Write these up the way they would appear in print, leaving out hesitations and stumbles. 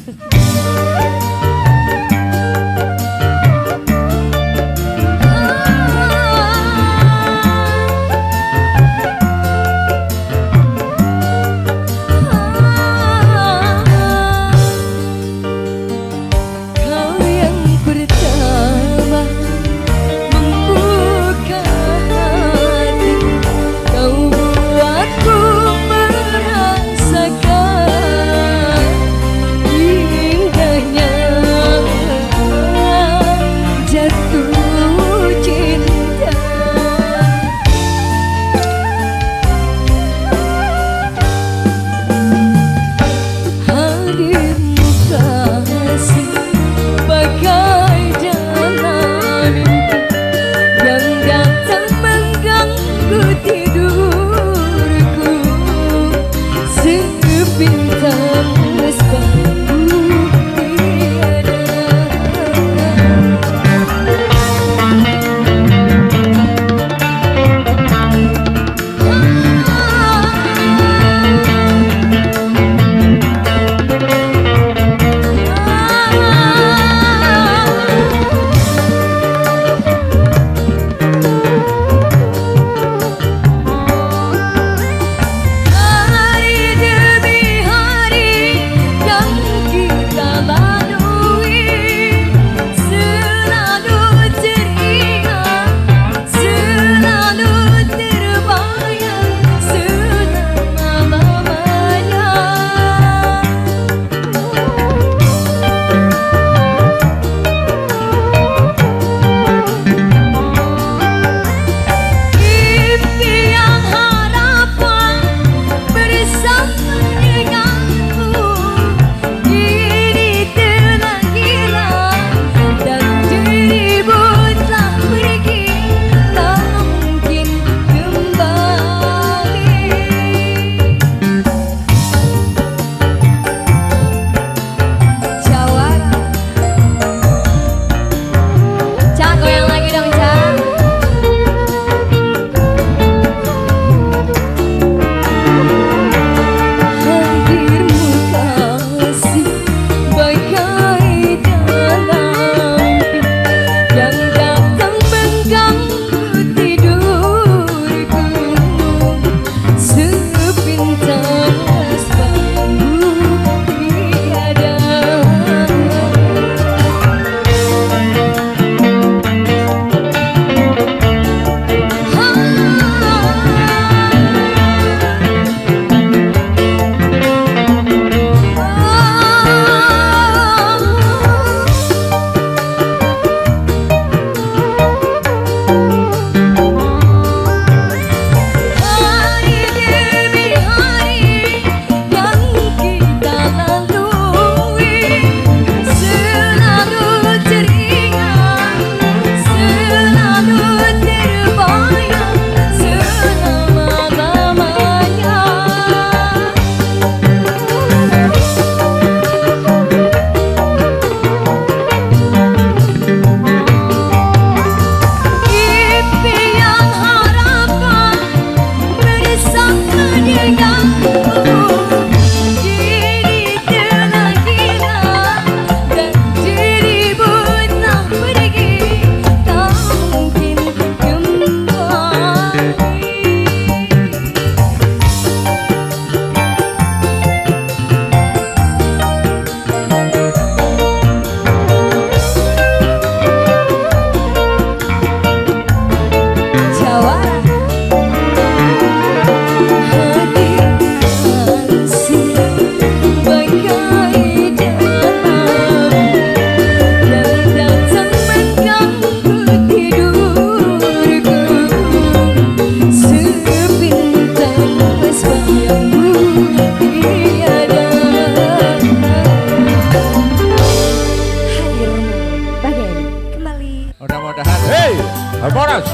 Harmonas.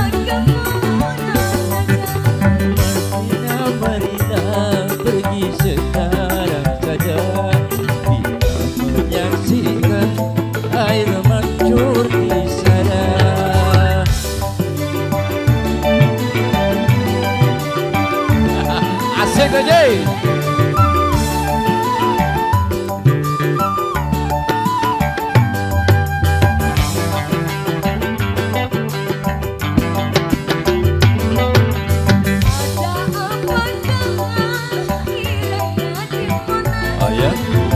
Pergi saja. Oh ya.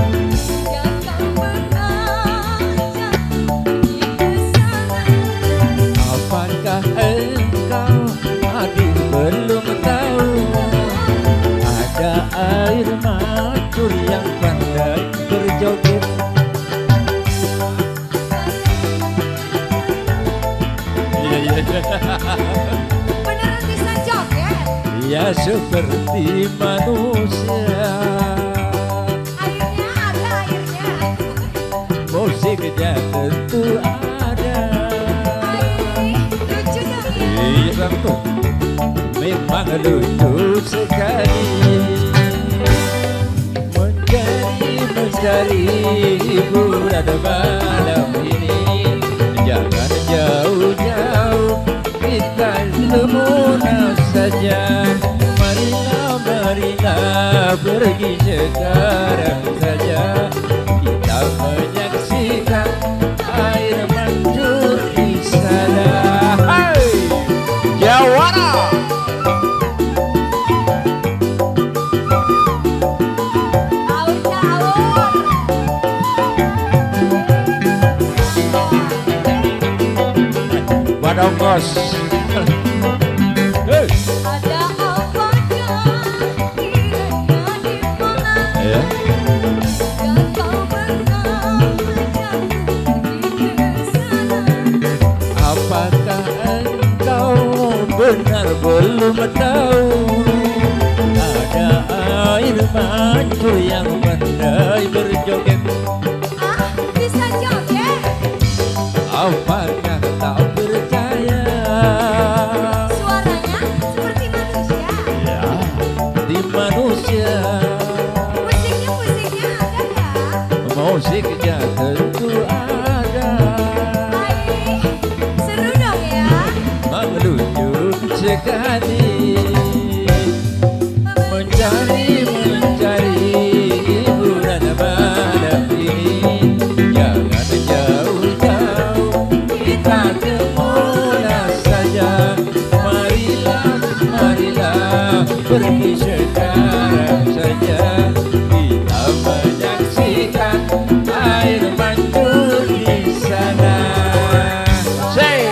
Apakah engkau hadir belum tahu ada air mancur yang pandai berjoget. Iya. Beneran bisa joget? Ya seperti manusia. Airnya ada airnya. Musiknya tentu ada. Lucu dong ya. Iya tuh, memang lucu sekali. Mencari hiburan malam ini, jangan jauh-jauh, kita semua saja. Marilah pergi sekarang saja, kita menyaksikan air mancur di sana. Hai, Jawara. Badongkos. Hey. Ada apakah kiranya di mana? Ya. Dan kau pernah jatuh pergi ke sana. Apakah engkau benar belum tahu ada air mancur yang pandai berjoget? Ah, bisa joget? Apakah tak percaya? Suaranya seperti manusia. Ya, di manusia. Musiknya ada nggak? Musiknya tentu ada. Baik, seru dong ya. Lucu sekali. Mencari hiburan malam ini, jangan jauh-jauh, kita kemana saja. Marilah pergi sekarang saja, kita menyaksikan air mancur di sana. Say.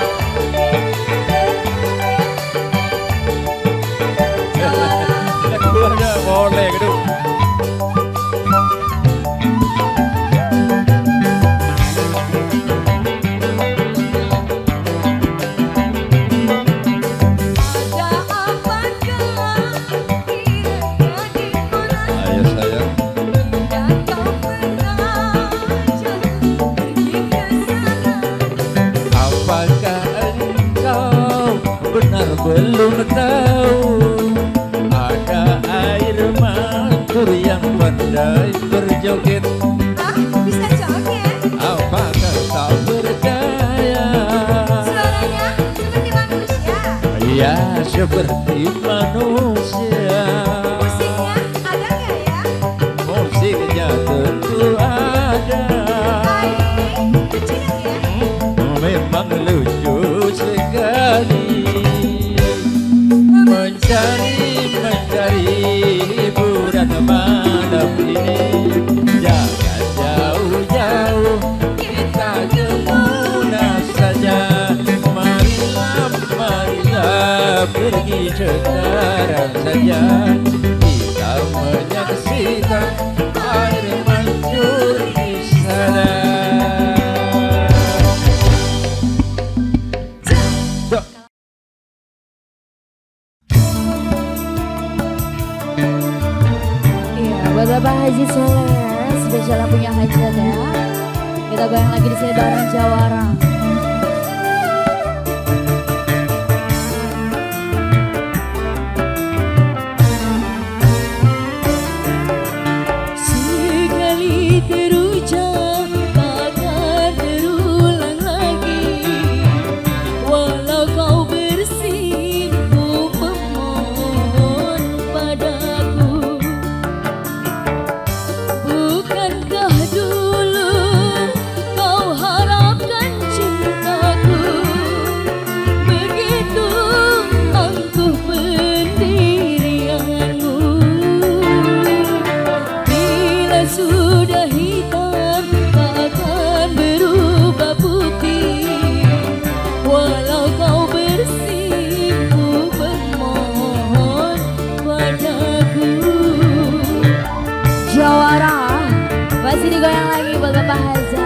Boleh gitu. Ada apakah kiranya di mana? Ayo sayang. Dan kau pernah jatuh pergi ke sana. Apakah engkau benar belum tahu ada air mancur yang pandai berjoget? Ah, bisa joget? Apakah tak percaya? Suaranya seperti manusia. Ya seperti manusia. Musiknya ada nggak ya? Musiknya tentu ada. Baik, lucu dong ya. Memang lucu sekali. Mencari hiburan malam ini, jangan jauh-jauh, kita kemana saja. Marilah pergi sekarang saja, kita menyaksikan air mancur di sana. Iya, buat Bapak Haji Soleh, spesial punya hajat ya. Kita goyang lagi di sini bareng Jawara. Sekali terucap takkan terulang lagi, walau kau bersimpu pemohon pada digoyang lagi buat Bapak Haza.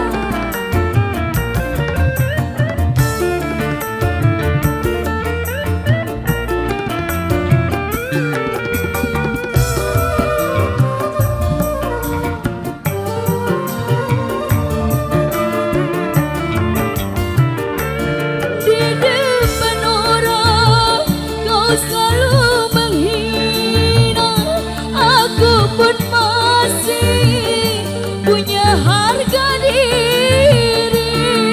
Di depan orang kau selalu menghina, aku pun masih punya harga diri.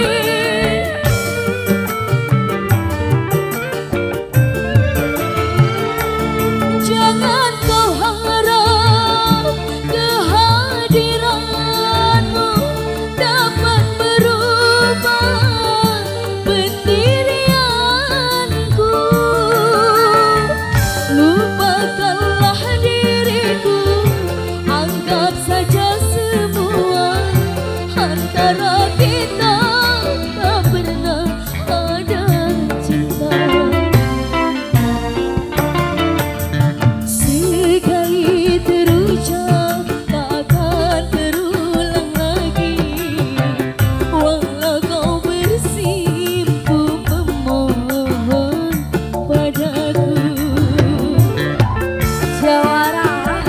Jangan kau harap kehadiranmu dapat merubah pendirianku. Lupakanlah diriku, anggap saja semua antara kita tak pernah ada cinta. Sekali terucap takkan terulang lagi, walau kau bersimpu memohon padaku. Jawara.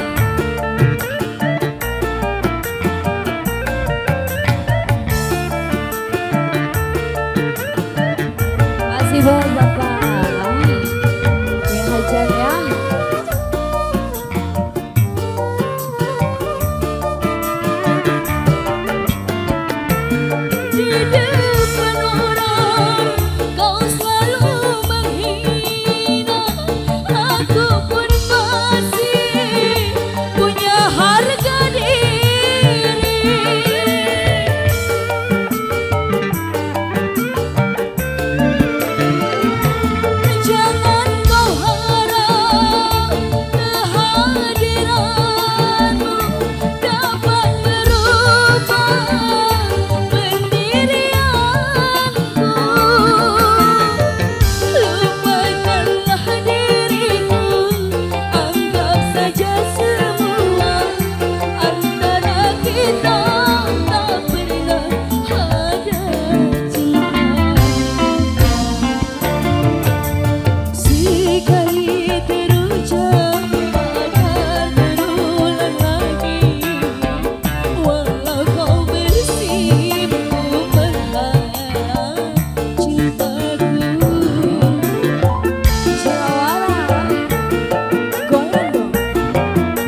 Masih buat Bapak yang hajar ya. Di depan orang kau selalu menghina, aku pun masih punya harga diri. Jangan kau harap kehadiranmu dapat merubah pendirianku. Lupakanlah diriku, anggap saja semua antara kita tak pernah ada cinta. Sekali terucap takkan terulang lagi, walau kau bersimpu menghalang cintaku. Jawara. Goyang dong.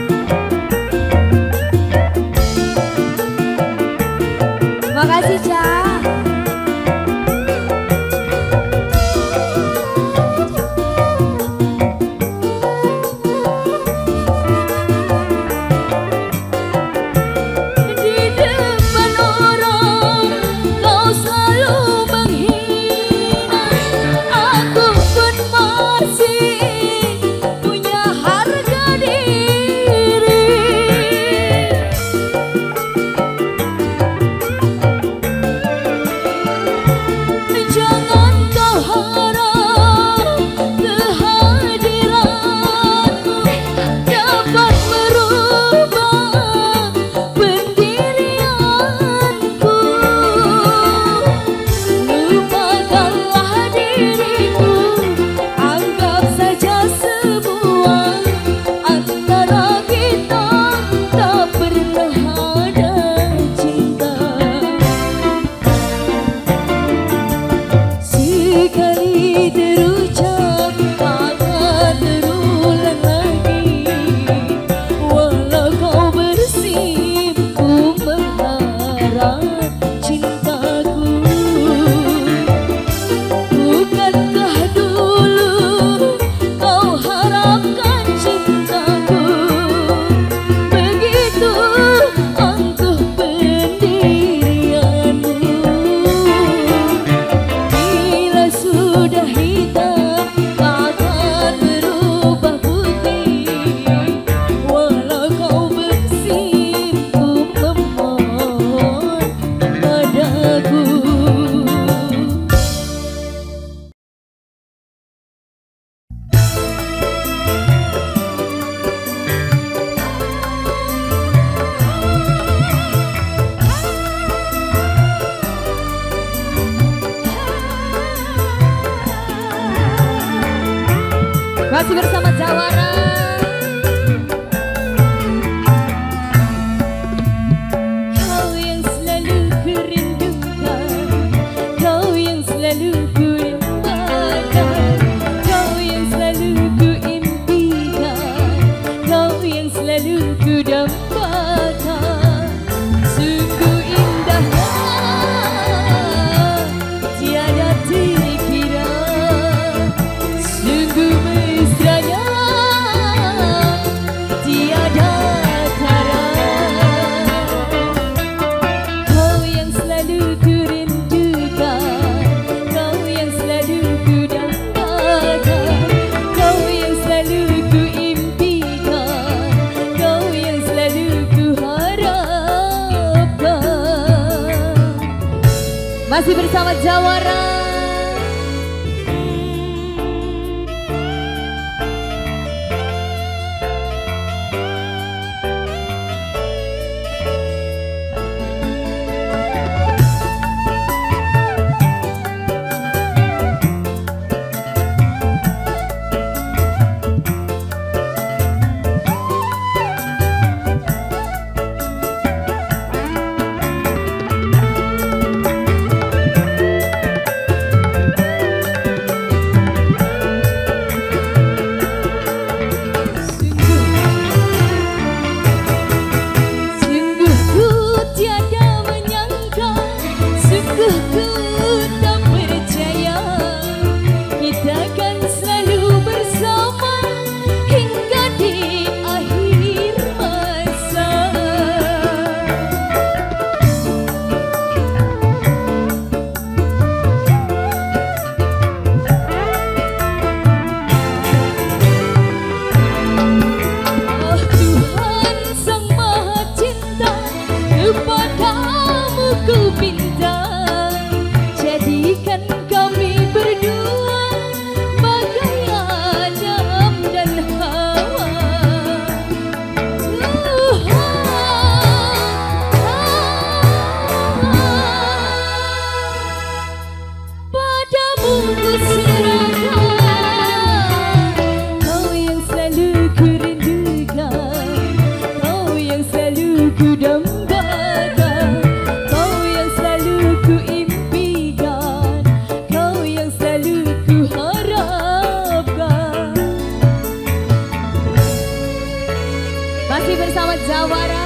selalu ku dambakan. Sungguh indahnya, tiada dikira. Sungguh mesranya, tiada tara. Kau yang selalu ku rindukan, kau yang selalu ku dambakan, kau yang selalu ku impikan, kau yang selalu ku harapkan. Masih bersama Jawara. Masih bersama Jawara.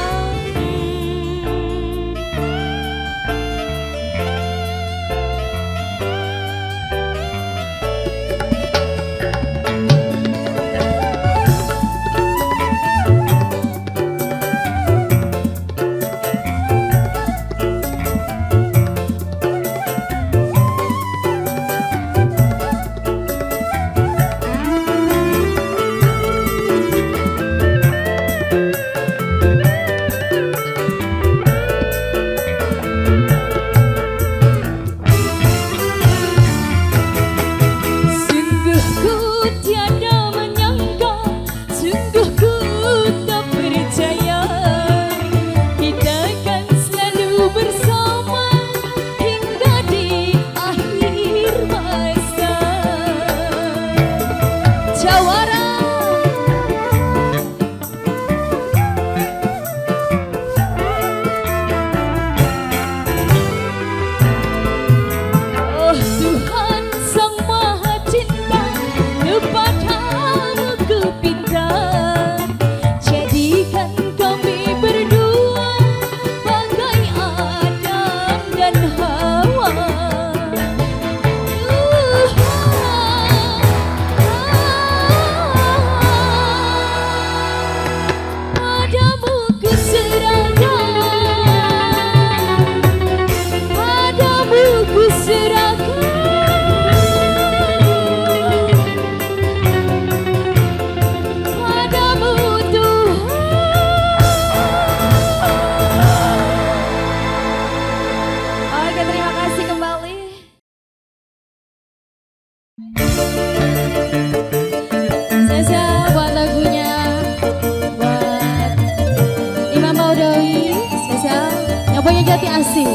Jati Asih.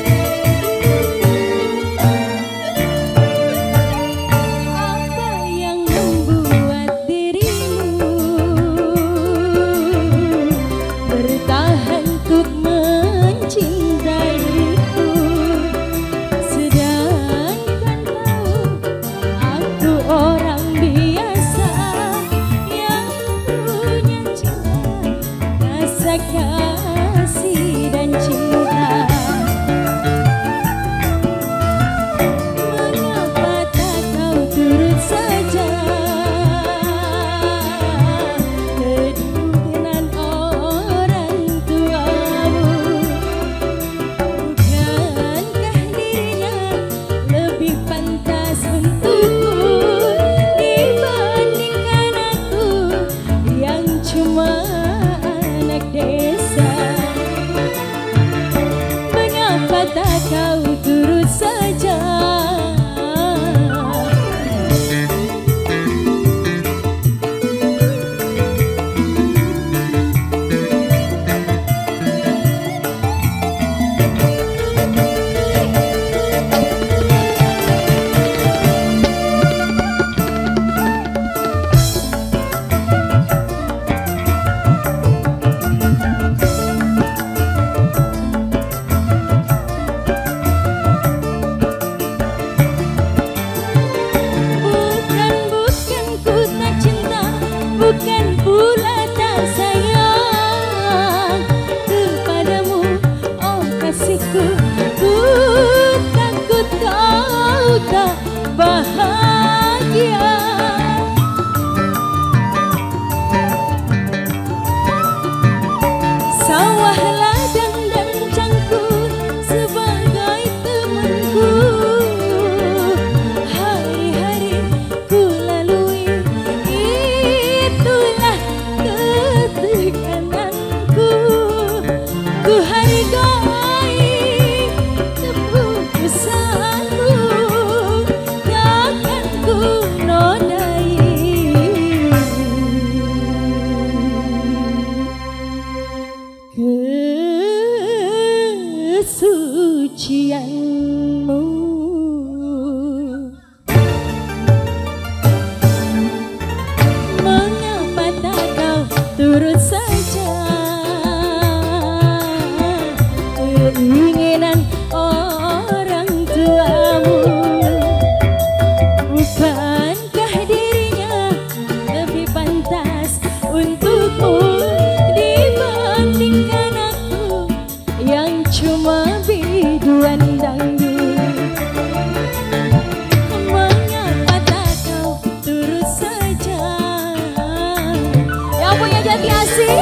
Apa yang turut saja keinginan orang tuamu. Bukankah dirinya lebih pantas untukmu dibandingkan aku yang cuma biduan dangdut? Mengapa tak kau turut saja? Yang punya Jati Asih,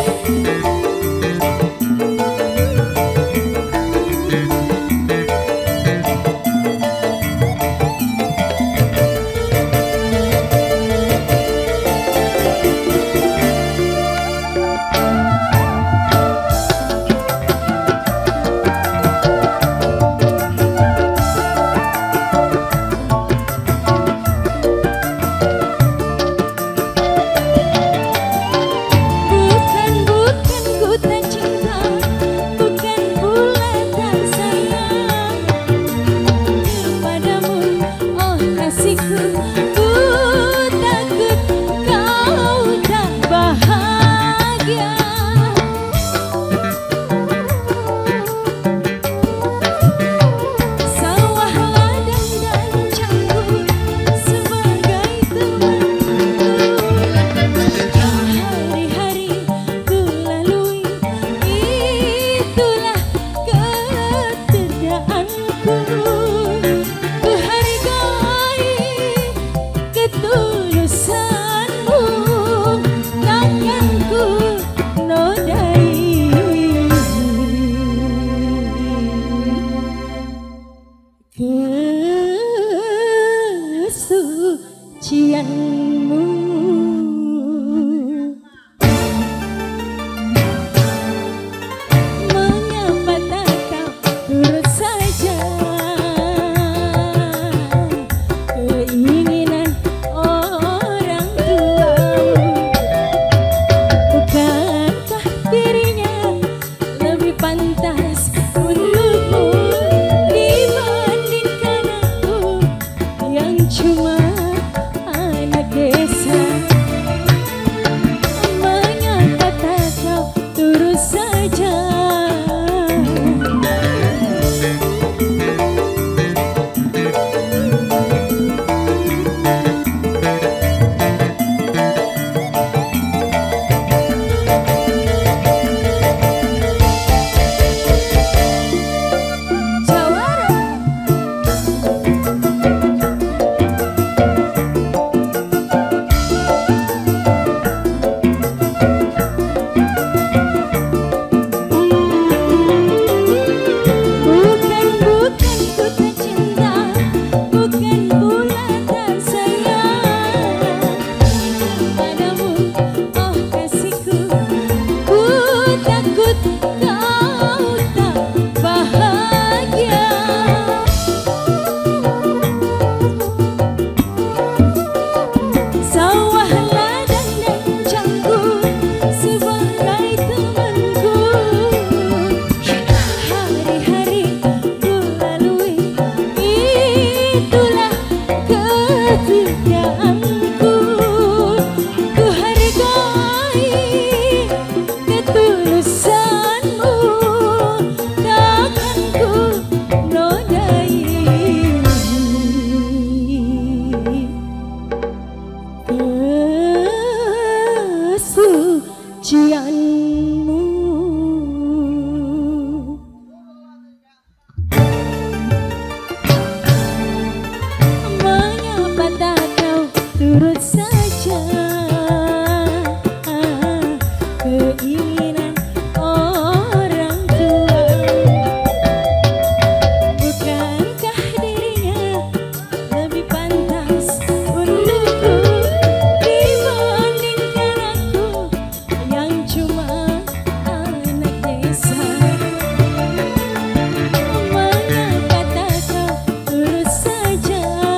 kesucianmu. Mengapa tak kau turut saja keinginan orang tuamu? Bukankah dirinya lebih pantas untukmu dibandingkan aku yang cuma anak desa? Mengapa tak kau turut saja? Kesucianmu. Mengapa tak kau turut saja keinginan orang tuamu? Bukankah dirinya lebih pantas untukku dibandingkan aku yang cuma anak desa? Mengapa tak kau turut saja?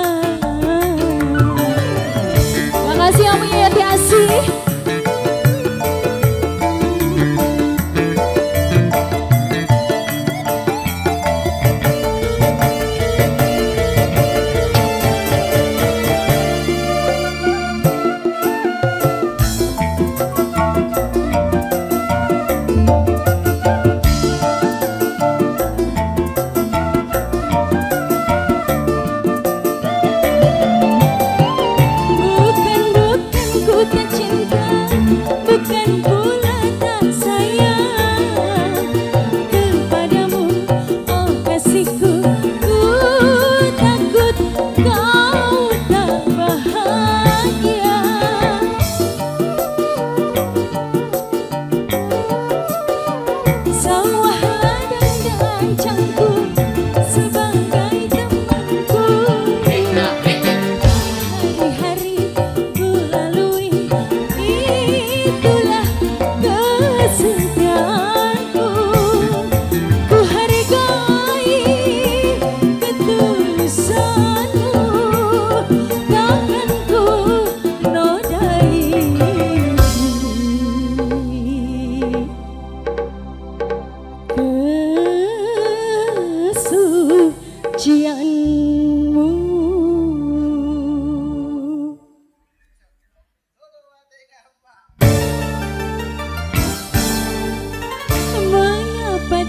Makasih yang punya Jati Asih.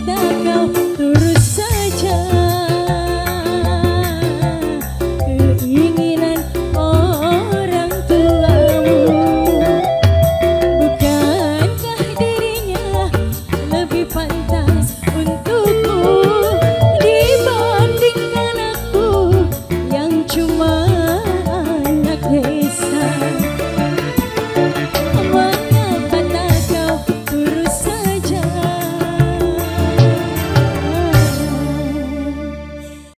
cinta kau